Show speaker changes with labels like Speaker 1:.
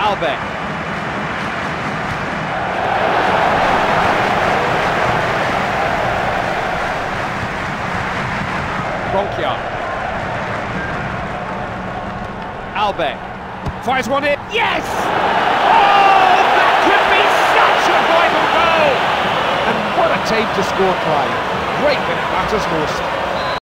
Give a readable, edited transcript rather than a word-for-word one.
Speaker 1: Albe. Ronquier. Albe. Fires one in. Yes! Oh, that could be such a vital goal!
Speaker 2: And what a time to score, Clive. Right when it matters most.